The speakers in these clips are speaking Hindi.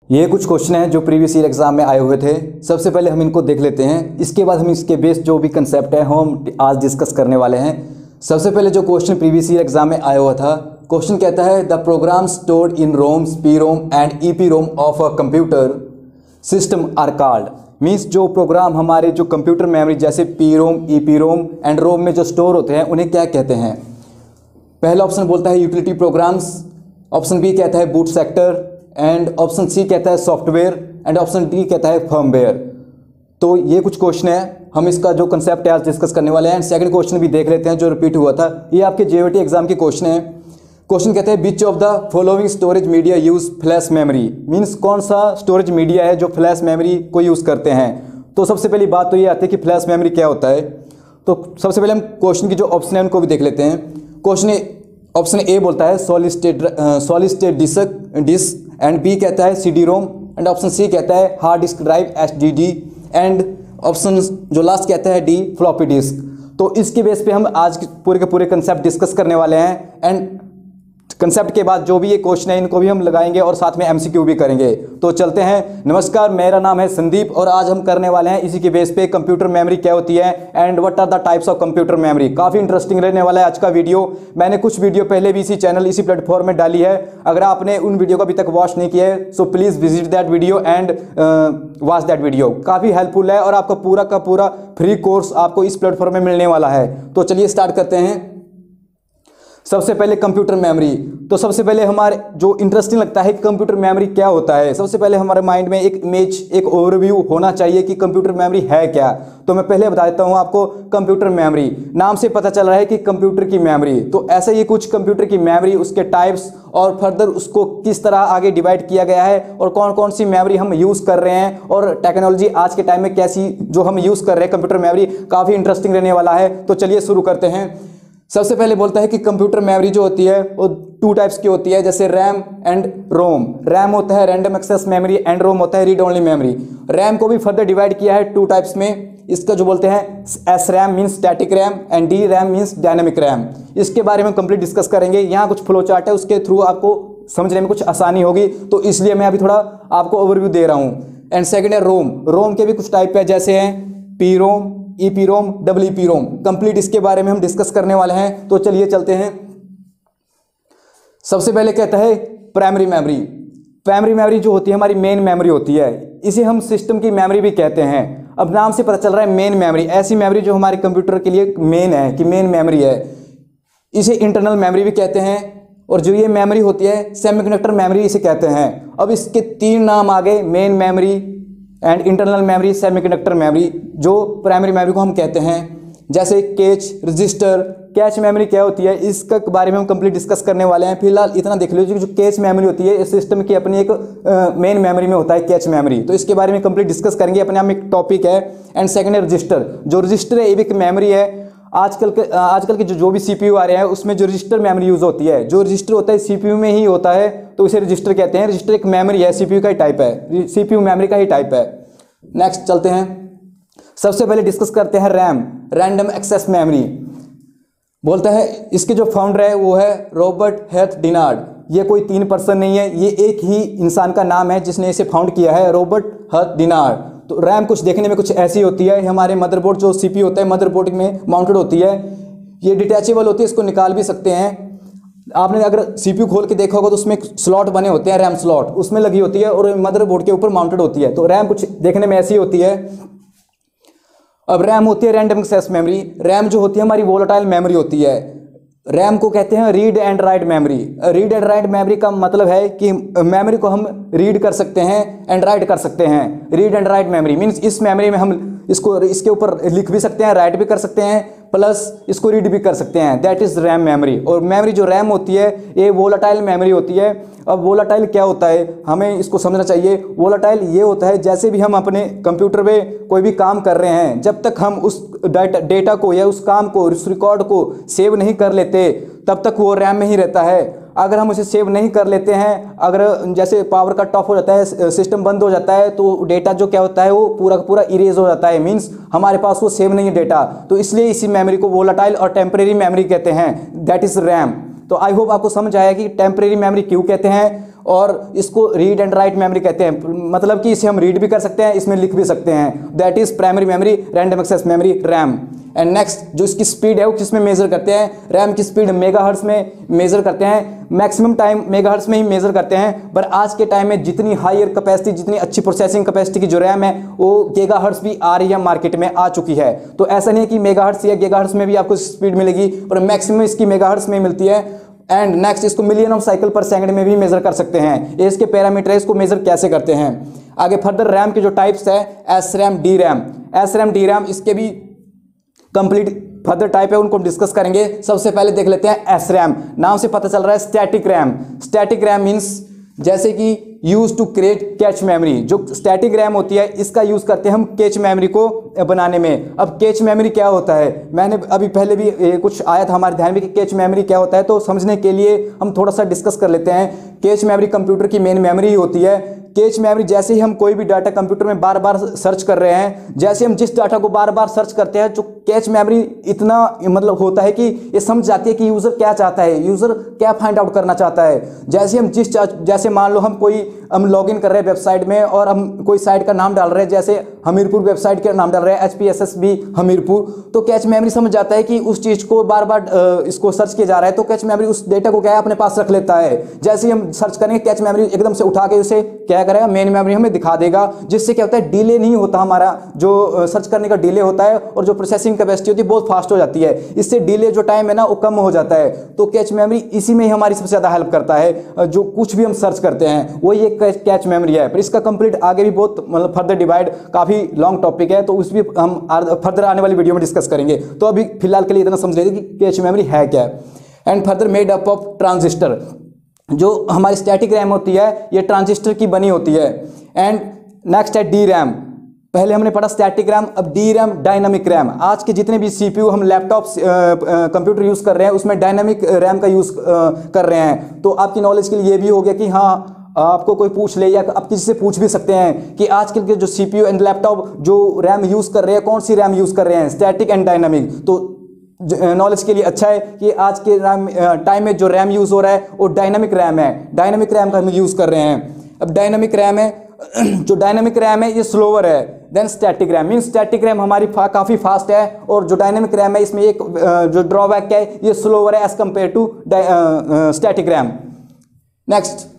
ये कुछ क्वेश्चन हैं जो प्रीवियस ईयर एग्जाम में आए हुए थे। सबसे पहले हम इनको देख लेते हैं, इसके बाद हम इसके बेस्ड जो भी कंसेप्ट है हम आज डिस्कस करने वाले हैं। सबसे पहले जो क्वेश्चन प्रीवियस ईयर एग्जाम में आया हुआ था, क्वेश्चन कहता है the program stored in ROM, PROM and EPROM of a computer system are called. Means जो प्रोग्राम हमारे जो कंप्यूटर मेमोरी जैसे PROM, EPROM and ROM में जो स्टोर होते हैं उन्हें क्या कहते हैं। पहला ऑप्शन बोलता है यूटिलिटी प्रोग्राम्स, ऑप्शन बी कहता है boot sector and option C कहता है सॉफ्टवेयर एंड ऑप्शन डी कहता है फर्मवेयर। तो ये कुछ क्वेश्चन है, हम इसका जो कंसेप्ट है आज डिस्कस करने वाले हैं। एंड सेकंड क्वेश्चन भी देख लेते हैं जो रिपीट हुआ था, ये आपके जेईटी एग्जाम के क्वेश्चन है। क्वेश्चन कहते हैं which of the following storage media use flash memory. Means कौन सा स्टोरेज मीडिया है जो फ्लैश मेमोरी को यूज़ करते हैं। तो सबसे पहली बात तो ये आती है कि फ्लैश मेमोरी क्या होता है। तो सबसे पहले हम क्वेश्चन की जो ऑप्शन है उनको भी देख लेते हैं। क्वेश्चन ऑप्शन ए बोलता है solid state disk and B कहता है CD ROM and option C कहता है hard disk drive HDD and option जो लास्ट कहता है डी फ्लॉपी डिस्क। तो इसके बेस पे हम आज पूरे के पूरे कंसेप्ट डिस्कस करने वाले हैं। एंड कंसेप्ट के बाद जो भी ये क्वेश्चन है इनको भी हम लगाएंगे और साथ में एमसीक्यू भी करेंगे। तो चलते हैं। नमस्कार, मेरा नाम है संदीप और आज हम करने वाले हैं इसी के बेस पे कंप्यूटर मेमोरी क्या होती है and what are the types of computer memory. काफ़ी इंटरेस्टिंग रहने वाला है आज का वीडियो। मैंने कुछ वीडियो पहले भी इसी चैनल इसी प्लेटफॉर्म में डाली है। अगर आपने उन वीडियो को अभी तक वॉच नहीं किया है so please visit that video and watch that video. काफ़ी हेल्पफुल है और आपका पूरा का पूरा फ्री कोर्स आपको इस प्लेटफॉर्म में मिलने वाला है। तो चलिए स्टार्ट करते हैं। सबसे पहले कंप्यूटर मेमोरी। तो सबसे पहले हमारे जो इंटरेस्टिंग लगता है कि कंप्यूटर मेमोरी क्या होता है, सबसे पहले हमारे माइंड में एक इमेज, एक ओवरव्यू होना चाहिए कि कंप्यूटर मेमोरी है क्या। तो मैं पहले बता देता हूं आपको। कंप्यूटर मेमोरी नाम से पता चल रहा है कि कंप्यूटर की मेमोरी। तो ऐसे ही कुछ कंप्यूटर की मेमोरी, उसके टाइप्स और फर्दर उसको किस तरह आगे डिवाइड किया गया है और कौन कौन सी मेमोरी हम यूज़ कर रहे हैं और टेक्नोलॉजी आज के टाइम में कैसी जो हम यूज़ कर रहे हैं कंप्यूटर मेमोरी, काफ़ी इंटरेस्टिंग रहने वाला है। तो चलिए शुरू करते हैं। सबसे पहले बोलता है कि कंप्यूटर मेमोरी जो होती है वो टू टाइप्स की होती है, जैसे रैम एंड रोम। रैम होता है random access memory and ROM होता है रीड ओनली मेमोरी। रैम को भी फर्दर डिवाइड किया है टू टाइप्स में। इसका जो बोलते हैं SRAM means static RAM and DRAM means dynamic RAM. इसके बारे में कंप्लीट डिस्कस करेंगे। यहाँ कुछ फ्लो चार्ट है, उसके थ्रू आपको समझने में कुछ आसानी होगी, तो इसलिए मैं अभी थोड़ा आपको ओवरव्यू दे रहा हूँ। एंड सेकेंड है रोम। रोम के भी कुछ टाइप है, जैसे हैं PROM, EPROM, WP ROM. Complete इसके बारे में हम डिस्कस करने वाले हैं। तो चलिए चलते हैं। सबसे पहले कहता है प्राइमरी मेमोरी। प्राइमरी मेमोरी जो होती है हमारी मेन मेमोरी होती है, इसे हम सिस्टम की मेमोरी भी कहते हैं। अब नाम से पता चल रहा है मेन मेमोरी, ऐसी मेमोरी जो हमारे कंप्यूटर के लिए मेन है कि मेन मेमोरी है। इसे इंटरनल मेमोरी भी कहते हैं और जो ये मेमोरी होती है सेमीकंडक्टर मेमोरी इसे कहते हैं। अब इसके तीन नाम आ गए, main memory and internal memory, semiconductor memory. जो प्राइमरी मेमोरी को हम कहते हैं जैसे कैच, रजिस्टर। कैच मेमोरी क्या होती है इसका बारे में हम कंप्लीट डिस्कस करने वाले हैं। फिलहाल इतना देख लीजिए जो कैच मेमोरी होती है इस सिस्टम की अपनी एक मेन मेमोरी में होता है कैच मेमोरी। तो इसके बारे में कंप्लीट डिस्कस करेंगे, अपने आप में एक टॉपिक है। एंड सेकंड है रजिस्टर। जो रजिस्टर है ये भी एक मेमोरी है। आजकल के जो भी सीपीयू आ रहे हैं उसमें जो रजिस्टर मेमोरी यूज होती है, जो रजिस्टर होता है सीपीयू में ही होता है, तो इसे रजिस्टर कहते हैं। रजिस्टर एक मेमोरी है, सीपीयू का ही टाइप है, सीपीयू मेमोरी का ही टाइप है। नेक्स्ट चलते हैं। सबसे पहले डिस्कस करते हैं रैम, रैंडम एक्सेस मेमोरी। बोलता है इसके जो फाउंडर है वो है रॉबर्ट हेथ डिनार्ड। ये कोई तीन पर्सन नहीं है, ये एक ही इंसान का नाम है जिसने इसे फाउंड किया है, रॉबर्ट हेथ डिनार्ड। तो रैम कुछ देखने में कुछ ऐसी होती है, हमारे मदरबोर्ड जो सीपीयू होता है मदरबोर्ड में माउंटेड होती है। ये डिटैचेबल होती है, इसको निकाल भी सकते हैं। आपने अगर सीपीयू खोल के देखा होगा तो उसमें स्लॉट बने होते हैं, रैम स्लॉट उसमें लगी होती है और मदरबोर्ड के ऊपर माउंटेड होती है। तो रैम कुछ देखने में ऐसी होती है। अब रैम होती है रैंडम एक्सेस मेमोरी। रैम जो होती है हमारी वोलेटाइल मेमोरी होती है। रैम को कहते हैं read and write memory. Read and write memory का मतलब है कि मेमोरी को हम रीड कर सकते हैं एंड राइट कर सकते हैं। Read and write memory means इस मेमोरी में हम इसके ऊपर लिख भी सकते हैं, राइट भी कर सकते हैं, प्लस इसको रीड भी कर सकते हैं। That is RAM memory. और मेमोरी जो रैम होती है ये वोलेटाइल मेमोरी होती है। अब वोलेटाइल क्या होता है हमें इसको समझना चाहिए। वोलेटाइल ये होता है जैसे भी हम अपने कंप्यूटर में कोई भी काम कर रहे हैं, जब तक हम उस डेटा को या उस काम को, उस रिकॉर्ड को सेव नहीं कर लेते तब तक वो रैम में ही रहता है। अगर हम उसे सेव नहीं कर लेते हैं, अगर जैसे पावर कट ऑफ हो जाता है, सिस्टम बंद हो जाता है, तो डेटा जो क्या होता है वो पूरा का पूरा इरेज हो जाता है। मीन्स हमारे पास वो सेव नहीं है डेटा। तो इसलिए इसी मेमोरी को वोलेटाइल और टेम्परेरी मेमोरी कहते हैं, दैट इज रैम। तो आई होप आपको समझ आया कि टेम्परेरी मेमोरी क्यों कहते हैं और इसको रीड एंड राइट मेमोरी कहते हैं, मतलब कि इसे हम रीड भी कर सकते हैं, इसमें लिख भी सकते हैं। That is primary memory, random access memory, RAM. And next जो इसकी स्पीड है वो किसमें मेजर करते हैं? रैम की स्पीड मेगाहर्ट्ज में मेजर करते हैं, मैक्सिमम टाइम मेगाहर्ट्ज में ही मेजर करते हैं। पर आज के टाइम में जितनी हायर कैपेसिटी, जितनी अच्छी प्रोसेसिंग कैपेसिटी की जो रैम है वो गीगाहर्ट्ज भी आ रही है, मार्केट में आ चुकी है। तो ऐसा नहीं है कि मेगाहर्ट्ज या गीगाहर्ट्ज में भी आपको स्पीड मिलेगी, पर मैक्सिमम इसकी मेगाहर्ट्ज में मिलती है। एंड नेक्स्ट इसको million of cycle per second में भी मेजर कर सकते हैं। ये इसके पैरामीटर है, इसको मेजर कैसे करते हैं। आगे फर्दर रैम के जो टाइप्स है, SRAM, DRAM. SRAM, DRAM, इसके भी कंप्लीट फर्दर टाइप है, उनको हम डिस्कस करेंगे। सबसे पहले देख लेते हैं एस रैम। नाम से पता चल रहा है static RAM. Static RAM means जैसे कि use to create cache memory. जो स्टैटिक रैम होती है इसका यूज करते हैं हम कैच मेमोरी को बनाने में। अब कैच मेमोरी क्या होता है, मैंने अभी पहले भी कुछ आया था हमारे ध्यान में कि कैच मेमोरी क्या होता है, तो समझने के लिए हम थोड़ा सा डिस्कस कर लेते हैं। कैच मेमोरी कंप्यूटर की मेन मेमोरी होती है। कैच मेमोरी जैसे ही हम कोई भी डाटा कंप्यूटर में बार बार सर्च कर रहे हैं, जैसे हम जिस डाटा को बार बार सर्च करते हैं, जो कैच मेमोरी इतना मतलब होता है कि ये समझ जाती है कि यूजर क्या चाहता है, यूजर क्या फाइंड आउट करना चाहता है। जैसे हम जैसे मान लो हम लॉगिन कर रहे हैं वेबसाइट में और हम कोई साइट का नाम डाल रहे हैं, जैसे हमीरपुर वेबसाइट का नाम डाल रहे हैं, HPSSB हमीरपुर, तो कैच मेमोरी समझ जाता है कि उस चीज को बार बार इसको सर्च किया जा रहा है, तो कैच मेमोरी उस डेटा को क्या है अपने पास रख लेता है। जैसे ही हम सर्च करेंगे कैच मेमोरी एकदम से उठा के उसे क्या करेगा, मेन मेमोरी हमें दिखा देगा, जिससे क्या होता है डिले नहीं होता, हमारा जो सर्च करने का डिले होता है और जो प्रोसेसिंग कैपेसिटी होती है बहुत फास्ट हो जाती है। इससे डिले जो टाइम है ना वो कम हो जाता है। तो कैच मेमोरी इसी में ही हमारी सबसे ज्यादा हेल्प करता है, जो कुछ भी हम सर्च करते हैं वो ये कैच मेमोरी है। पर इसका कंप्लीट आगे भी बहुत मतलब फर्दर डिवाइड काफी लॉन्ग टॉपिक है, तो उस भी हम फर्दर आने वाली वीडियो में डिस्कस करेंगे। तो अभी फिलहाल के लिए इतना समझ लीजिए कि कैच मेमोरी है क्या। And further made up of transistor. जो हमारी स्टैटिक रैम होती है ये ट्रांजिस्टर की बनी होती है। एंड नेक्स्ट है डी रैम। पहले हमने पढ़ा स्टैटिक रैम, अब डी रैम डायनामिक रैम। आज के जितने भी CPU हम लैपटॉप कंप्यूटर यूज कर रहे हैं उसमें डायनामिक रैम का यूज कर रहे हैं। तो आपकी नॉलेज के लिए ये भी हो गया कि हाँ आपको कोई पूछ ले या आप किसी से पूछ भी सकते हैं कि आजकल के जो CPU एंड लैपटॉप जो रैम यूज कर रहे हैं कौन सी रैम यूज कर रहे हैं, स्टैटिक एंड डायनामिक। तो नॉलेज के लिए अच्छा है कि आज के टाइम में जो रैम यूज हो रहा है वो डायनामिक रैम है, डायनामिक रैम का हम यूज कर रहे हैं। अब डायनामिक रैम है, जो डायनामिक रैम है ये स्लोवर है than static RAM. Mean static RAM हमारी काफी फास्ट है और जो डायनामिक रैम है इसमें एक जो ड्रॉबैक है ये स्लोवर है as compare to static RAM. Next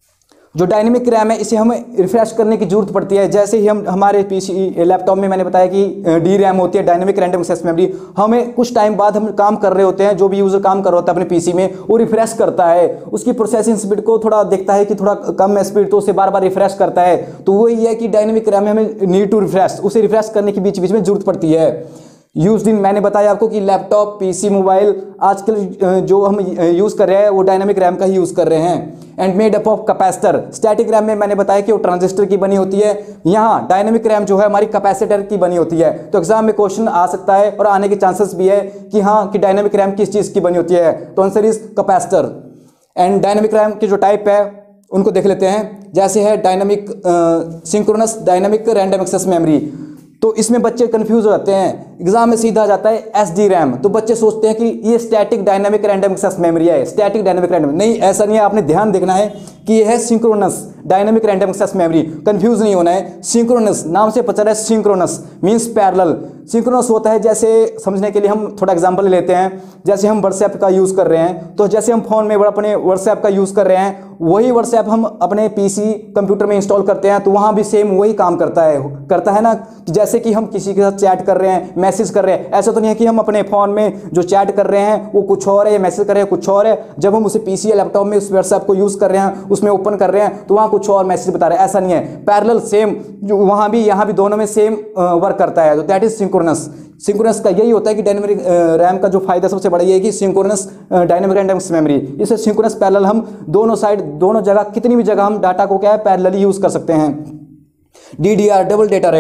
जो डायनेमिक रैम है इसे हमें रिफ्रेश करने की जरूरत पड़ती है। जैसे ही हम हमारे PC लैपटॉप में मैंने बताया कि डी रैम होती है डायनेमिक रैंडम एक्सेस मेमोरी, हमें कुछ टाइम बाद हम काम कर रहे होते हैं, जो भी यूजर काम कर रहा होता है अपने PC में वो रिफ्रेश करता है, उसकी प्रोसेसिंग स्पीड को थोड़ा देखता है कि थोड़ा कम है स्पीड, तो उसे बार बार रिफ्रेश करता है। तो वही है कि डायनेमिक रैम में हमें नीड टू रिफ्रेश, उसे रिफ्रेश करने की बीच बीच में जरूरत पड़ती है। यूज इन मैंने बताया आपको कि लैपटॉप PC मोबाइल आजकल जो हम यूज कर रहे हैं वो डायनामिक रैम का ही यूज कर रहे हैं। And made up of capacitor. Static RAM में मैंने बताया कि वो ट्रांजिस्टर की बनी होती है, यहाँ डायनामिक रैम जो है हमारी कैपेसिटर की बनी होती है। तो एग्जाम में क्वेश्चन आ सकता है और आने के चांसेस भी है कि हाँ कि डायनामिक रैम किस चीज की बनी होती है, तो answer is capacitor. And dynamic RAM की जो टाइप है उनको देख लेते हैं। जैसे है dynamic synchronous dynamic random access memory. तो इसमें बच्चे कंफ्यूज हो जाते हैं, एग्जाम में सीधा जाता है SD रैम, तो बच्चे सोचते हैं कि ये static dynamic random access memory है, स्टैटिक डायनामिक रैंडम। नहीं, ऐसा नहीं है, आपने ध्यान देखना है कि ये है synchronous dynamic random access memory. Confuse नहीं होना है। सिंक्रोनस नाम से पता है, सिंक्रोनस मींस पैरेलल। सिंक्रोनस होता है, जैसे समझने के लिए हम थोड़ा एग्जांपल लेते हैं, जैसे हम व्हाट्सएप का यूज कर रहे हैं, तो जैसे हम फोन में अपने व्हाट्सएप का यूज कर रहे हैं, वही व्हाट्सएप हम अपने PC कंप्यूटर में इंस्टॉल करते हैं, तो वहां भी सेम वही काम करता है ना। जैसे कि हम किसी के साथ चैट कर रहे हैं, मैसेज कर रहे हैं, ऐसा तो नहीं है कि हम अपने फोन में जो चैट कर रहे हैं वो कुछ और है या मैसेज कर रहे हैं कुछ और है, जब हम उसे PC या लैपटॉप में उस व्हाट्सएप को यूज कर रहे हैं उसमें ओपन कर रहे हैं तो वहां कुछ और मैसेज बता रहे हैं, ऐसा नहीं है। पैरेलल सेम, जो वहां भी यहाँ भी दोनों में सेम वर्क करता है, तो दैट इज सिंक्रोनस। सिंक्रोनस का यही होता है कि डायनेमिक रैम का जो फायदा सबसे बड़ा ये है कि synchronous dynamic random access memory, इसे सिंक्रोनस पैरेलल हम दोनों साइड दोनों जगह कितनी भी जगह हम डाटा को क्या है पैरेलली यूज कर सकते हैं। DDR double data rate.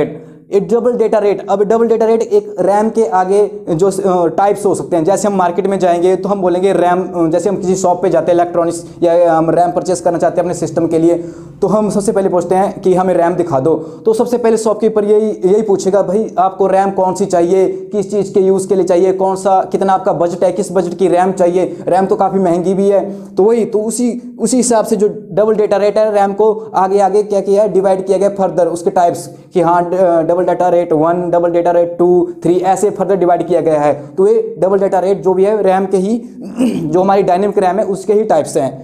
एक डबल डेटा रेट। अब डबल डेटा रेट एक रैम के आगे जो टाइप्स हो सकते हैं, जैसे हम मार्केट में जाएंगे तो हम बोलेंगे रैम, जैसे हम किसी शॉप पे जाते हैं इलेक्ट्रॉनिक्स या हम रैम परचेस करना चाहते हैं अपने सिस्टम के लिए, तो हम सबसे पहले पूछते हैं कि हमें रैम दिखा दो। तो सबसे पहले शॉपकीपर यही पूछेगा, भाई आपको रैम कौन सी चाहिए, किस चीज़ के यूज़ के लिए चाहिए, कौन सा, कितना आपका बजट है, किस बजट की रैम चाहिए। रैम तो काफ़ी महंगी भी है, तो वही तो उसी हिसाब से जो डबल डेटा रेट है रैम को आगे आगे क्या किया है, डिवाइड किया गया फर्दर उसके टाइप्स कि हाँ double data rate 1, double data rate 2, 3 ऐसे फर्दर डिवाइड किया गया है। तो ये डबल डेटा रेट जो भी है रैम के ही जो हमारी डायनेमिक रैम है उसके ही टाइप्स हैं।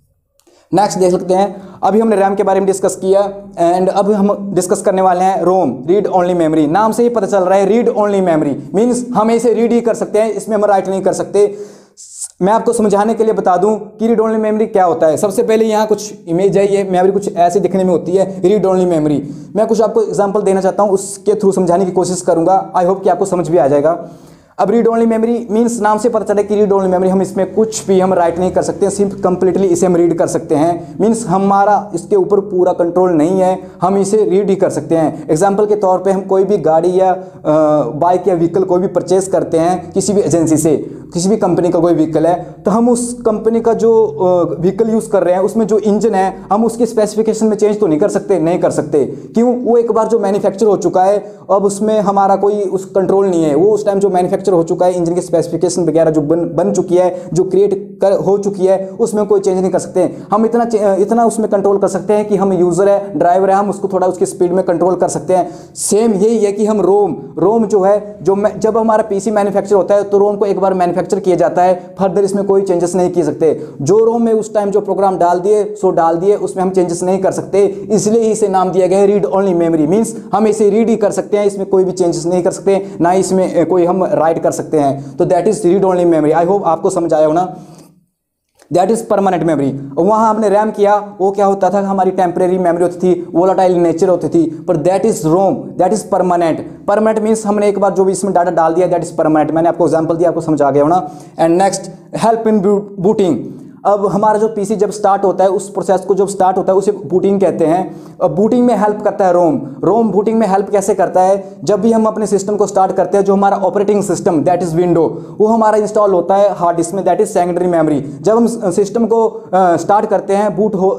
नेक्स्ट देख सकते हैं, अभी हमने रैम के बारे में डिस्कस किया एंड अब हम डिस्कस करने वाले हैं रोम, रीड ओनली मेमोरी। नाम से ही पता चल रहा है रीड ओनली मेमोरी मीन्स हम इसे रीड ही कर सकते हैं, इसमें हम राइट नहीं कर सकते। मैं आपको समझाने के लिए बता दूं कि रीड ओनली मेमोरी क्या होता है। सबसे पहले यहाँ कुछ इमेज है, ये मेमोरी कुछ ऐसे दिखने में होती है रीड ओनली मेमोरी। मैं कुछ आपको एग्जांपल देना चाहता हूँ, उसके थ्रू समझाने की कोशिश करूंगा। आई होप कि आपको समझ भी आ जाएगा। अब रीड ओनली मेमोरी मीन्स नाम से पता चला कि रीड ओनली मेमोरी, हम इसमें कुछ भी हम राइट नहीं कर सकते, सिर्फ कंप्लीटली इसे हम रीड कर सकते हैं। मीन्स हमारा इसके ऊपर पूरा कंट्रोल नहीं है, हम इसे रीड ही कर सकते हैं। एग्जांपल के तौर पे हम कोई भी गाड़ी या बाइक या व्हीकल कोई भी परचेज करते हैं किसी भी एजेंसी से, किसी भी कंपनी का कोई व्हीकल है, तो हम उस कंपनी का जो व्हीकल यूज़ कर रहे हैं उसमें जो इंजन है हम उसकी स्पेसिफिकेशन में चेंज तो नहीं कर सकते, नहीं कर सकते। क्यों? वो एक बार जो मैन्युफैक्चर हो चुका है, अब उसमें हमारा कोई उस कंट्रोल नहीं है। वो उस टाइम जो मैन्युफैक्चर हो चुका है, इंजन की स्पेसिफिकेशन वगैरह जो बन चुकी है, जो हो चुकी है, उसमें कोई चेंज नहीं कर सकते। हम इतना उसमें कंट्रोल कर सकते हैं कि हम यूज़र है, ड्राइवर है, हम उसको थोड़ा उसकी स्पीड में कंट्रोल कर सकते हैं। सेम यही है कि हम रोम जो है, जब हमारा पीसी मैन्युफैक्चर होता है तो रोम को एक बार मैन्युफैक्चर किया जाता है, फर्दर इसमें कोई चेंजेस नहीं किए सकते। जो रोम में उस टाइम जो प्रोग्राम डाल दिए उसमें हम चेंजेस नहीं कर सकते, इसलिए इसे नाम दिया गया है रीड ओनली मेमोरी। मीन्स हम इसे रीड ही कर सकते हैं, इसमें कोई भी चेंजेस नहीं कर सकते, ना इसमें कोई हम राइट कर सकते हैं। तो that is read only memory. I hope आपको समझ आया हो ना। That is permanent memory. वहां आपने रैम किया, वो क्या होता था, हमारी टेम्परेरी मेमोरी होती थी, वोलाटाइल नेचर होती थी। पर that is ROM, that is permanent. Permanent means हमने एक बार जो भी इसमें डाटा डाल दिया, दैट इज परमानेंट। मैंने आपको एग्जांपल दिया, आपको समझ आ गया हो ना। And next, help in booting. अब हमारा जो पीसी जब स्टार्ट होता है, उस प्रोसेस को जब स्टार्ट होता है उसे बूटिंग कहते हैं। अब बूटिंग में हेल्प करता है रोम बूटिंग में हेल्प कैसे करता है, जब भी हम अपने सिस्टम को स्टार्ट करते हैं, जो हमारा operating system that is window, वो हमारा इंस्टॉल होता है हार्ड डिस्क में, दैट इज सेकेंडरी मेमोरी। जब हम सिस्टम को स्टार्ट करते हैं,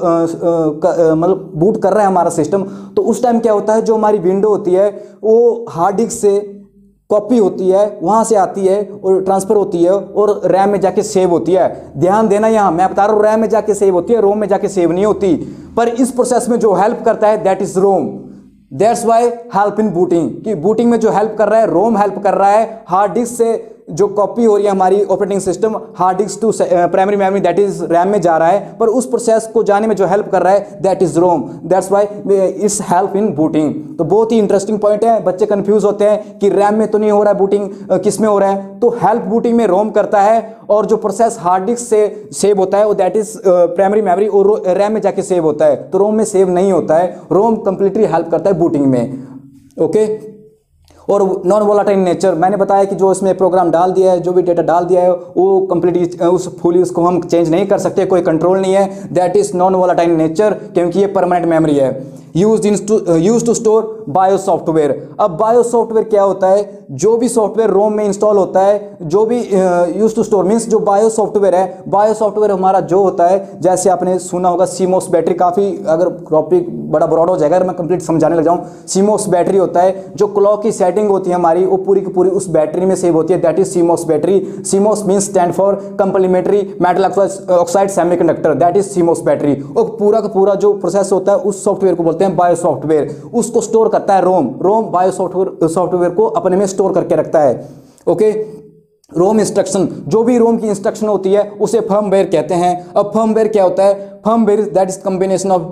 मतलब बूट कर रहा है हमारा सिस्टम, तो उस टाइम क्या होता है, जो हमारी विंडो होती है वो हार्ड डिस्क से कॉपी होती है, वहां से आती है और ट्रांसफर होती है और रैम में जाके सेव होती है। ध्यान देना, यहाँ मैं बता रहा हूँ रैम में जाके सेव होती है, रोम में जाके सेव नहीं होती। पर इस प्रोसेस में जो हेल्प करता है that is ROM. That's why help in booting, कि बूटिंग में जो हेल्प कर रहा है रोम हेल्प कर रहा है। हार्ड डिस्क से जो कॉपी हो रही है हमारी operating system hard disk to primary memory that is RAM में जा रहा है, पर उस प्रोसेस को जाने में जो हेल्प कर रहा है that is ROM. That's why it's help in booting. तो बहुत ही इंटरेस्टिंग पॉइंट है, बच्चे कंफ्यूज होते हैं कि रैम में तो नहीं हो रहा है बूटिंग, किस में हो रहा है। तो हेल्प बूटिंग में रोम करता है, और जो प्रोसेस हार्ड डिस्क से सेव होता है वो दैट इज प्राइमरी मेमोरी और रैम में जाके सेव होता है। तो रोम में सेव नहीं होता है, रोम कंप्लीटली हेल्प करता है बूटिंग में। ओके। और नॉन वोलाटाइल नेचर, मैंने बताया कि जो इसमें प्रोग्राम डाल दिया है, जो भी डेटा डाल दिया है वो कंप्लीटली उसको हम चेंज नहीं कर सकते, कोई कंट्रोल नहीं है। That is non volatile nature, क्योंकि ये परमानेंट मेमोरी है। Use to store bio software. अब बायो सॉफ्टवेयर क्या होता है, जो भी सॉफ्टवेयर रोम में इंस्टॉल होता है, जो भी यूज टू स्टोर मीन्स जो बायो सॉफ्टवेयर है, बायो सॉफ्टवेयर हमारा जो होता है, जैसे आपने सुना होगा सीमोस बैटरी, काफ़ी अगर टॉपिक बड़ा ब्रॉड हो जाएगा अगर मैं कंप्लीट समझाने लग जाऊँ। सीमोस बैटरी होता है, जो क्लॉक की सेटिंग होती है हमारी वो पूरी की पूरी उस बैटरी में सेव होती है, that is CMOS battery. CMOS means stand for complementary metal oxide semiconductor, that is CMOS battery. और पूरा का पूरा जो प्रोसेस होता है उस सॉफ्टवेयर को बोलते हैं बायो सॉफ्टवेयर। उसको स्टोर करता है रोम बायो सॉफ्टवेयर को अपने में स्टोर करके रखता है। ओके। रोम इंस्ट्रक्शन, जो भी रोम की इंस्ट्रक्शन होती है उसे फर्मवेयर कहते हैं। अब फर्मवेयर क्या होता है, firmware that is combination of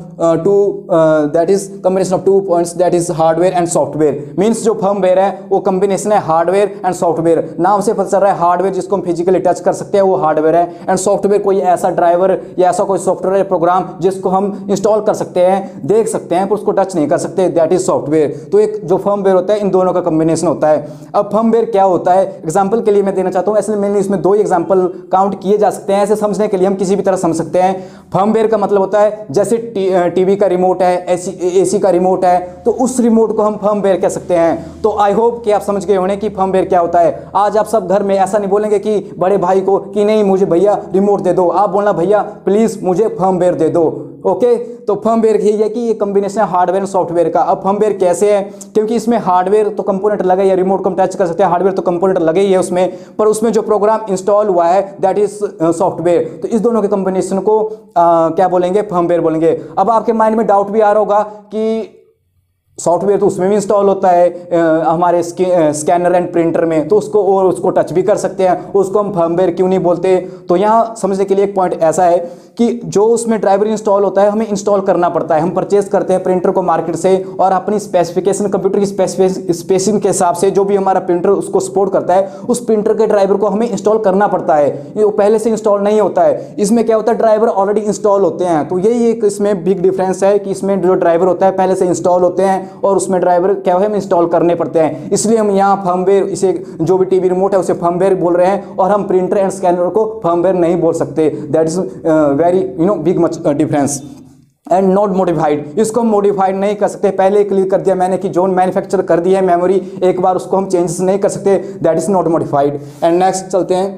two points, that is hardware and software. Means जो फर्मवेयर है वो कॉम्बिनेशन है हार्डवेयर एंड सॉफ्टवेयर। नाम से पता चल रहा है हार्डवेयर जिसको हम फिजिकली टच कर सकते हैं वो हार्डवेयर है, एंड सॉफ्टवेयर कोई ऐसा ड्राइवर या ऐसा कोई सॉफ्टवेयर या प्रोग्राम जिसको हम इंस्टॉल कर सकते हैं, देख सकते हैं पर उसको टच नहीं कर सकते, दैट इज सॉफ्टवेयर। तो एक जो फर्मवेयर होता है इन दोनों का कॉम्बिनेशन होता है। अब फर्मवेयर क्या होता है, एग्जाम्पल के लिए मैं देना चाहता हूँ, ऐसे मैंने इसमें 2 एग्जाम्पल काउंट किए जा सकते हैं, ऐसे समझने के लिए हम किसी भी तरह समझ सकते हैं। फर्मवेयर फर्मवेयर का मतलब होता है जैसे टीवी का रिमोट है, एसी का रिमोट है, तो उस रिमोट को हम फर्मवेयर कह सकते हैं। तो आई होप कि आप समझ गए होंगे कि फर्मवेयर क्या होता है। आज आप सब घर में ऐसा नहीं बोलेंगे कि बड़े भाई को कि नहीं मुझे भैया रिमोट दे दो, आप बोलना भैया प्लीज मुझे फर्मवेयर दे दो। ओके, तो फर्मवेयर यही है कि ये कॉम्बिनेशन है हार्डवेयर और सॉफ्टवेयर का। अब फर्मवेयर कैसे है, क्योंकि इसमें हार्डवेयर तो कंपोनेंट लगे या रिमोट को हम टच कर सकते हैं, हार्डवेयर तो कंपोनेंट लगे ही है उसमें, पर उसमें जो प्रोग्राम इंस्टॉल हुआ है दैट इज सॉफ्टवेयर। तो इस दोनों के कॉम्बिनेशन को क्या बोलेंगे, फर्मवेयर बोलेंगे। अब आपके माइंड में डाउट भी आ रहा होगा कि सॉफ्टवेयर तो उसमें भी इंस्टॉल होता है हमारे स्कैनर एंड प्रिंटर में, तो उसको टच भी कर सकते हैं, उसको हम फर्मवेयर क्यों नहीं बोलते। तो यहाँ समझने के लिए एक पॉइंट ऐसा है कि जो उसमें ड्राइवर इंस्टॉल होता है हमें इंस्टॉल करना पड़ता है। हम परचेज करते हैं प्रिंटर को मार्केट से और अपनी स्पेसिफिकेशन, कंप्यूटर की स्पेसिफिकेशन के हिसाब से जो भी हमारा प्रिंटर उसको सपोर्ट करता है, उस प्रिंटर के ड्राइवर को हमें इंस्टॉल करना पड़ता है। ये पहले से इंस्टॉल नहीं होता है। इसमें क्या होता है, ड्राइवर ऑलरेडी इंस्टॉल होते हैं। तो यही एक इसमें बिग डिफरेंस है कि इसमें जो ड्राइवर होता है पहले से इंस्टॉल होते हैं और उसमें ड्राइवर क्या है, हम इंस्टॉल करने पड़ते हैं। इसलिए हम यहाँ फर्मवेयर, इसे जो भी टीवी रिमोट है उसे फर्मवेयर बोल रहे हैं और हम प्रिंटर एंड स्कैनर को फर्मवेयर नहीं बोल सकते। That is very big much difference. And not modified, इसको हम मॉडिफाइड नहीं कर सकते। पहले क्लियर कर दिया मैंने कि जो मैन्युफैक्चर कर दी है मेमोरी, एक बार उसको हम चेंजेस नहीं कर सकते। That is not modified. And next चलते हैं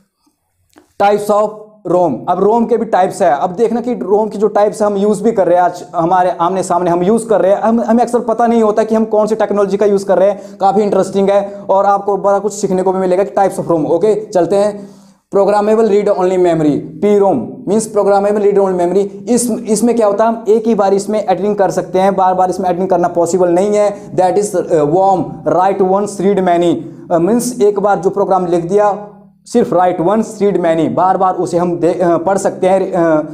टाइप्स ऑफ रोम। अब रोम के भी टाइप्स है। अब देखना कि रोम की जो टाइप्स हम यूज भी कर रहे हैं, आज हमारे आमने सामने हम यूज कर रहे हैं, हमें अक्सर पता नहीं होता कि हम कौन सी टेक्नोलॉजी का यूज कर रहे हैं। काफी इंटरेस्टिंग है और आपको बड़ा कुछ सीखने को भी मिलेगा कि टाइप्स ऑफ रोम। ओके, चलते हैं। Programmable read only memory, PROM means programmable read only memory. इसमें क्या होता है, हम एक ही बार इसमें एडिटिंग कर सकते हैं, बार बार इसमें एडिटिंग करना पॉसिबल नहीं है। That is WORM write once read many, means एक बार जो प्रोग्राम लिख दिया सिर्फ राइट वंस रीड मैनी, बार बार उसे हम पढ़ सकते हैं,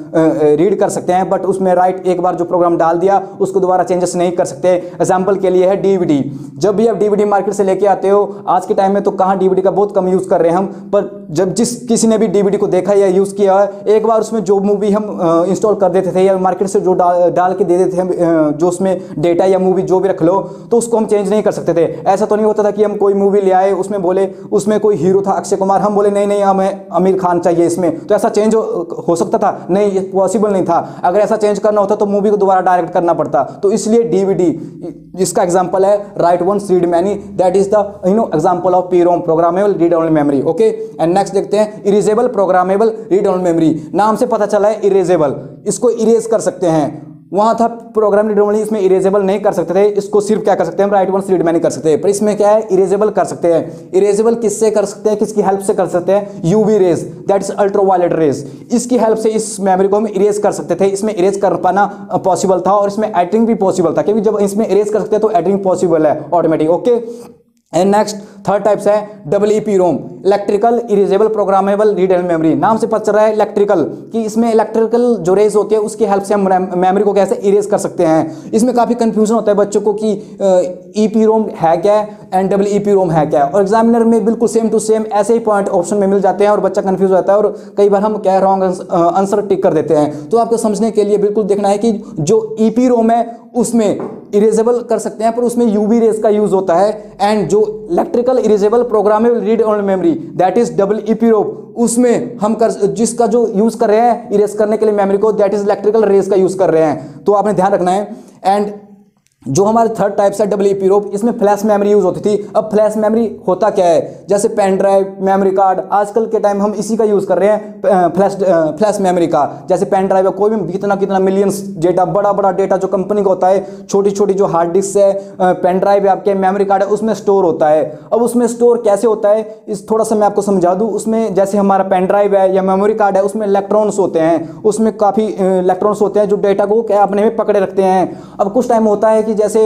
रीड कर सकते हैं, बट उसमें राइट एक बार जो प्रोग्राम डाल दिया उसको दोबारा चेंजेस नहीं कर सकते। एग्जांपल के लिए है डीवीडी। जब भी आप डीवीडी मार्केट से लेके आते हो, आज के टाइम में तो कहाँ डीवीडी का बहुत कम यूज़ कर रहे हैं हम, पर जब किसी ने भी डीवीडी को देखा या यूज़ किया है, एक बार उसमें जो मूवी हम इंस्टॉल कर देते थे या मार्केट से जो डाल के दे देते थे हम, जो उसमें डेटा या मूवी जो भी रख लो, तो उसको हम चेंज नहीं कर सकते थे। ऐसा तो नहीं होता था कि हम कोई मूवी ले आए, उसमें बोले उसमें कोई हीरो था अक्षय कुमार, हम बोले नहीं नहीं हमें आमिर खान चाहिए इसमें, तो ऐसा चेंज हो सकता था? नहीं, ये पॉसिबल नहीं था। अगर ऐसा चेंज करना होता तो मूवी को दोबारा डायरेक्ट करना पड़ता। तो इसलिए डीवीडी जिसका एग्जांपल है write once read many, that is the example of PROM, programmable read only memory. Okay, and next देखते हैं erasable programmable read only memory. नाम से पता चला है इरेजेबल, इसको इरेज कर सकते हैं। वहाँ था प्रोग्राम रीड ओनली, इसमें इरेजेबल नहीं कर सकते थे, इसको सिर्फ क्या कर सकते हैं हम, राइट वंस रीड मैनी कर सकते हैं। पर इसमें क्या है, इरेजेबल कर सकते हैं। इरेजेबल किससे कर सकते हैं, किसकी हेल्प से कर सकते हैं? UV rays, that is ultraviolet rays, इसकी हेल्प से इस मेमोरी को हम इरेज कर सकते थे। इसमें इरेज कर पाना पॉसिबल था और इसमें एडिटिंग भी पॉसिबल था, क्योंकि जब इसमें इरेज कर सकते हैं तो एडिटिंग पॉसिबल है automatic. Okay, and next third types है EEPROM, electrical erasable programmable read only memory. नाम से पता चल रहा है इलेक्ट्रिकल, कि इसमें इलेक्ट्रिकल जो रेज होती है उसकी हेल्प से हम मेमोरी को कैसे इरेज कर सकते हैं। इसमें काफ़ी कंफ्यूजन होता है बच्चों को कि EEPROM है क्या एंड EEPROM है क्या, और एग्जामिनर में बिल्कुल सेम टू सेम ऐसे ही पॉइंट ऑप्शन में मिल जाते हैं और बच्चा कंफ्यूज होता है और कई बार हम क्या रॉन्ग आंसर टिक कर देते हैं। तो आपको समझने के लिए बिल्कुल देखना है कि जो EEPROM है उसमें इरेजेबल कर सकते हैं पर उसमें यूवी रेज का यूज होता है, एंड जो electrical erasable programmable read only memory that is EEPROM, उसमें हम जिसका जो यूज कर रहे हैं इरेज करने के लिए मेमोरी को, दैट इज इलेक्ट्रिकल रेज का यूज कर रहे हैं। तो आपने ध्यान रखना है। एंड जो हमारे थर्ड टाइप्स है EEPROM, इसमें फ्लैश मेमोरी यूज होती थी। अब फ्लैश मेमोरी होता क्या है, जैसे पेन ड्राइव, मेमोरी कार्ड, आजकल के टाइम हम इसी का यूज कर रहे हैं, फ्लैश मेमोरी का। जैसे पेन ड्राइव है, कोई भी कितना मिलियंस डेटा, बड़ा बड़ा डेटा जो कंपनी का होता है, छोटी छोटी जो हार्ड डिस्क है, पेन ड्राइव है आपके, मेमोरी कार्ड है, उसमें स्टोर होता है। अब उसमें स्टोर कैसे होता है, इस थोड़ा सा मैं आपको समझा दूं। उसमें जैसे हमारा पेन ड्राइव है या मेमोरी कार्ड है, उसमें इलेक्ट्रॉन्स होते हैं, उसमें काफ़ी इलेक्ट्रॉन्स होते हैं जो डेटा को क्या अपने में पकड़े रखते हैं। अब कुछ टाइम होता है कि जैसे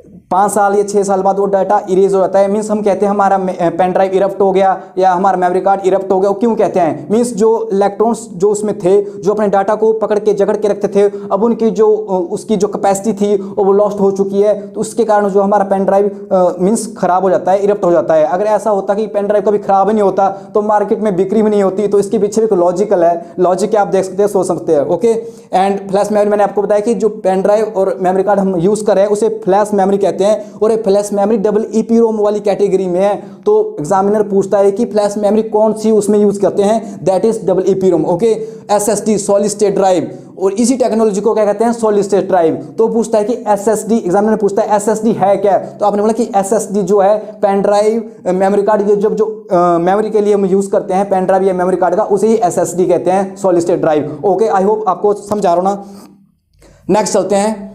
5 साल या 6 साल बाद वो डाटा इरेज हो जाता है, मीन्स हम कहते हैं हमारा पेन ड्राइव इरप्ट हो गया या हमारा मेमोरी कार्ड इरप्ट हो गया। वो क्यों कहते हैं, मीन्स जो इलेक्ट्रॉन्स जो उसमें थे, जो अपने डाटा को पकड़ के जकड़ के रखते थे, अब उनकी जो उसकी जो कैपेसिटी थी वो लॉस्ट हो चुकी है। तो उसके कारण जो हमारा पेन ड्राइव मीन्स खराब हो जाता है, इरप्ट हो जाता है। अगर ऐसा होता कि पेन ड्राइव कभी खराब नहीं होता तो मार्केट में बिक्री भी नहीं होती। तो इसके पीछे भी लॉजिकल है, लॉजिक आप देख सकते हैं, सोच सकते हैं। ओके, एंड फ्लैश मेमोरी मैंने आपको बताया कि जो पेन ड्राइव और मेमोरी कार्ड हम यूज़ कर रहे हैं उसे फ्लैश मेमोरी कहते हैं। कहते हैं, और ये फ्लैश मेमोरी डबल EEPROM वाली कैटेगरी में है। तो एग्जामिनर पूछता है कि फ्लैश मेमोरी कौन सी उसमें यूज करते हैं, that is double EEPROM। Okay, SSD solid state drive, और इसी टेक्नोलॉजी को क्या कहते हैं, सॉलिड स्टेट ड्राइव। तो पूछता है कि SSD, एग्जामिनर पूछता है SSD है क्या, तो आपने बोला कि SSD जो है पेन ड्राइव मेमोरी कार्ड, ये जब जो मेमोरी के लिए हम यूज करते हैं पेन ड्राइव या मेमोरी कार्ड का, उसे ही SSD कहते हैं, solid state drive. Okay, I hope आपको समझा रहा हूं ना। नेक्स्ट चलते हैं,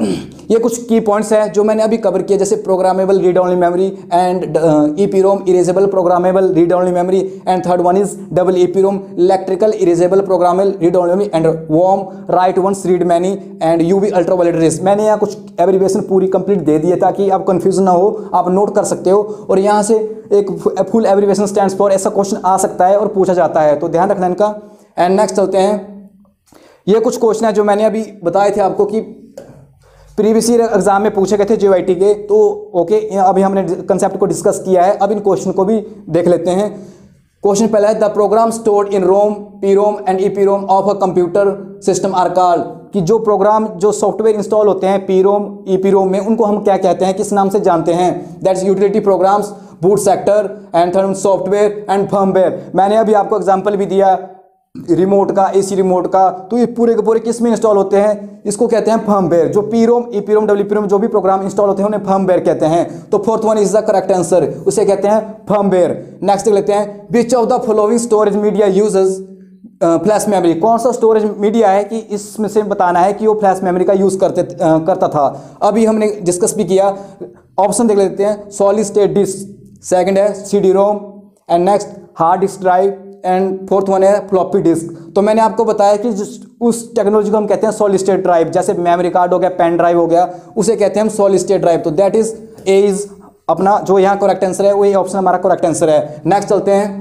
ये कुछ की पॉइंट्स हैं जो मैंने अभी कवर किए, जैसे programmable read only memory and EEPROM erasable programmable read only memory, and third one is double EEPROM electrical erasable programmable read only memory, and WORM write once read many, and UV ultraviolet rays. मैंने यहाँ कुछ एब्रिविएशन पूरी कंप्लीट दे दी है ताकि आप कंफ्यूजन ना हो, आप नोट कर सकते हो। और यहाँ से एक फुल एब्रिविएशन स्टैंड्स फॉर, ऐसा क्वेश्चन आ सकता है और पूछा जाता है, तो ध्यान रखना इनका। एंड नेक्स्ट चलते हैं, ये कुछ क्वेश्चन है जो मैंने अभी बताए थे आपको कि प्रीवियस ईयर एग्जाम में पूछे गए थे JYT के। तो ओके, अभी हमने कंसेप्ट को डिस्कस किया है, अब इन क्वेश्चन को भी देख लेते हैं। क्वेश्चन पहला है, the program stored in ROM, PROM and EEPROM of a computer system are called, कि जो प्रोग्राम जो सॉफ्टवेयर इंस्टॉल होते हैं PROM EEPROM में, उनको हम क्या कहते हैं, किस नाम से जानते हैं, that's utility programs, boot sector, and third software and firmware. मैंने अभी आपको एग्जांपल भी दिया रिमोट का, AC रिमोट का, तो ये पूरे के पूरे किस में इंस्टॉल होते हैं, इसको कहते हैं फर्मवेयर। जो PROM EEPROM EEPROM जो भी प्रोग्राम इंस्टॉल होते हैं उन्हें फर्मवेयर कहते हैं। तो fourth one is the correct answer, उसे कहते हैं फर्मवेयर। नेक्स्ट देख लेते हैं, which of the following storage media uses flash memory, कौन सा स्टोरेज मीडिया है कि इसमें से बताना है कि वो फ्लैश मेमोरी का यूज करता था। अभी हमने डिस्कस भी किया, ऑप्शन देख लेते हैं, सॉलिड स्टेट डिस्क, सेकंड है CD-ROM, and next hard disk drive, and fourth one है फ्लॉपी डिस्क। तो मैंने आपको बताया कि उस टेक्नोलॉजी को हम कहते हैं सॉलिड स्टेट ड्राइव, जैसे मेमोरी कार्ड हो गया, पेन ड्राइव हो गया, उसे कहते हैं हम सॉलिड स्टेट ड्राइव। तो दैट इज ए इज अपना जो यहाँ करेक्ट आंसर है, वही ऑप्शन हमारा करेक्ट आंसर है। नेक्स्ट चलते हैं,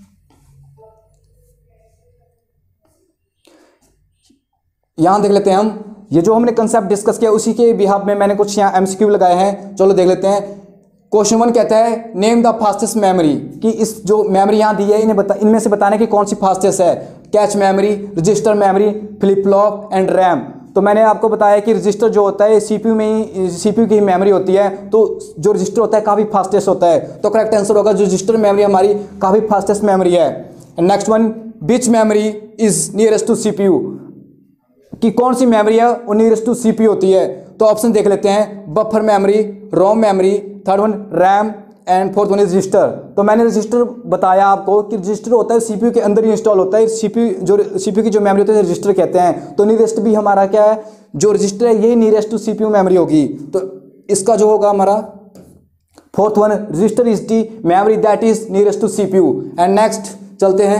यहां देख लेते हैं हम, ये जो हमने कंसेप्ट डिस्कस किया उसी के बिहाफ में मैंने कुछ यहाँ MCQ लगाए हैं, चलो देख लेते हैं। क्वेश्चन 1 कहता है, नेम द फास्टेस्ट मेमोरी, कि इस जो मेमोरी यहाँ दी है इनमें से बताने की कौन सी फास्टेस्ट है, cache memory, register memory, flip flop and RAM. तो मैंने आपको बताया कि रजिस्टर जो होता है CPU में ही, CPU की ही मेमोरी होती है, तो जो रजिस्टर होता है काफ़ी फास्टेस्ट होता है। तो करेक्ट आंसर होगा जो रजिस्टर मेमोरी हमारी काफ़ी फास्टेस्ट मेमोरी है। Next one, which memory is nearest to CPU, कि कौन सी मेमोरी है वो नियरेस्ट टू CPU होती है। तो ऑप्शन देख लेते हैं, buffer memory, ROM memory, third one RAM, and fourth one is register. तो मैंने रजिस्टर बताया आपको कि रजिस्टर होता है CPU के अंदर ही इंस्टॉल होता है, CPU की जो मेमोरी होती है रजिस्टर कहते हैं। तो नियरेस्ट भी हमारा क्या है, जो रजिस्टर है यही नियरेस्ट टू CPU मेमोरी होगी। तो इसका जो होगा हमारा fourth one, register is the memory that is nearest to CPU। And next चलते हैं,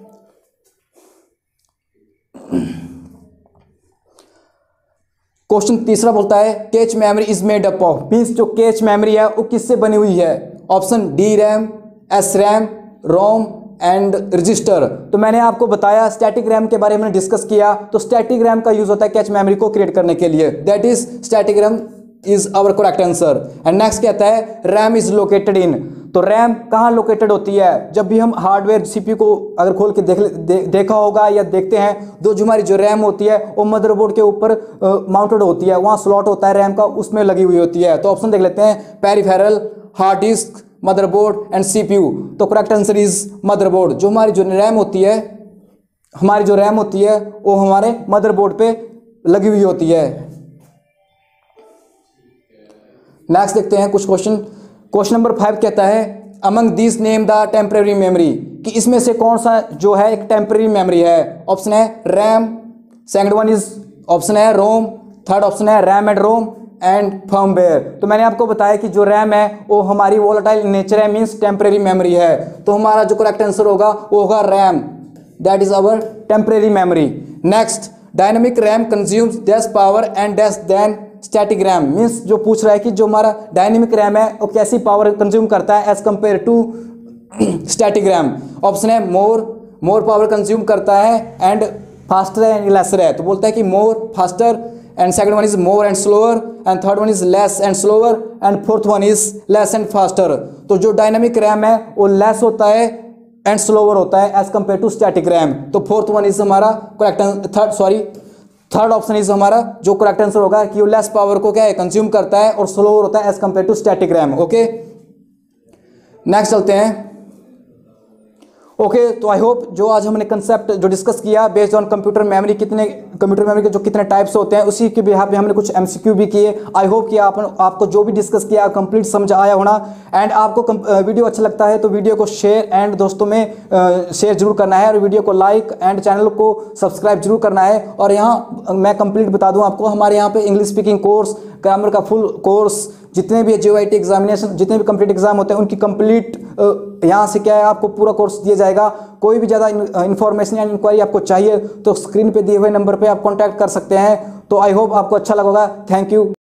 क्वेश्चन तीसरा बोलता है, cache memory is made up of, means जो कैच मेमोरी है वो किससे बनी हुई है। Option DRAM, SRAM, ROM and register. तो मैंने आपको बताया स्टैटिक रैम के बारे में डिस्कस किया, तो स्टैटिक रैम का यूज होता है कैच मेमोरी को क्रिएट करने के लिए, that is static RAM is our correct answer. And next कहता है, रैम इज लोकेटेड इन, तो रैम कहाँ लोकेटेड होती है। जब भी हम हार्डवेयर CPU को अगर खोल के देखा होगा या देखते हैं, जो हमारी जो रैम होती है वो मदरबोर्ड के ऊपर माउंटेड होती है, वहाँ स्लॉट होता है रैम का, उसमें लगी हुई होती है। तो ऑप्शन देख लेते हैं, peripheral, hard disk, motherboard and CPU। तो करेक्ट आंसर इज मदरबोर्ड। जो हमारी जो रैम होती है, हमारी जो रैम होती है वो हमारे मदरबोर्ड पे लगी हुई होती है। नेक्स्ट देखते हैं कुछ क्वेश्चन। क्वेश्चन नंबर 5 कहता है, among this name the temporary memory, कि इसमें से कौन सा जो है एक टेम्परेरी मेमोरी है। ऑप्शन है RAM, second one is option है रोम, थर्ड ऑप्शन है RAM and ROM and firmware. तो मैंने आपको बताया कि जो रैम है वो हमारी वोलेटाइल नेचर है, मीन्स टेम्परेरी मेमोरी है। तो हमारा जो करेक्ट आंसर होगा वो होगा RAM, that is our temporary memory. Next, dynamic RAM consumes less power and less than static RAM, means जो पूछ रहा है कि जो हमारा डायनेमिक रैम है वो कैसी पावर कंज्यूम करता है as compare to static RAM. Option है मोर पावर कंज्यूम करता है एंड फास्टर एंड लेसर है। तो बोलता है कि more faster, and second one is more and slower, and third one is less and slower, and fourth one is less and faster. तो जो डायनेमिक रैम है वो लेस होता है एंड स्लोअर होता है as compare to static RAM. तो फोर्थ वन इज हमारा करेक्ट, थर्ड ऑप्शन इज हमारा जो करेक्ट आंसर होगा कि वो लेस पावर को क्या है कंज्यूम करता है और स्लोअर होता है as compare to static RAM. Okay, next चलते हैं। ओके, तो आई होप जो आज हमने कंसेप्ट जो डिस्कस किया बेस्ड ऑन कंप्यूटर मेमोरी के जो कितने टाइप्स होते हैं उसी के बिहाफ पे हमने कुछ एमसीक्यू भी किए। आई होप कि आपको जो भी डिस्कस किया कंप्लीट समझ आया होना। एंड आपको वीडियो अच्छा लगता है तो वीडियो को शेयर एंड दोस्तों में शेयर जरूर करना है और वीडियो को लाइक एंड चैनल को सब्सक्राइब जरूर करना है। और यहाँ मैं कंप्लीट बता दूँ आपको, हमारे यहाँ पे इंग्लिश स्पीकिंग कोर्स, ग्रामर का फुल कोर्स, जितने भी JOIT एग्जामिनेशन, जितने भी कंप्लीट एग्जाम होते हैं उनकी कंप्लीट यहाँ से क्या है आपको पूरा कोर्स दिया जाएगा। कोई भी ज़्यादा इन्फॉर्मेशन या इंक्वायरी आपको चाहिए तो स्क्रीन पे दिए हुए नंबर पे आप कांटेक्ट कर सकते हैं। तो आई होप आपको अच्छा लगा। Thank you.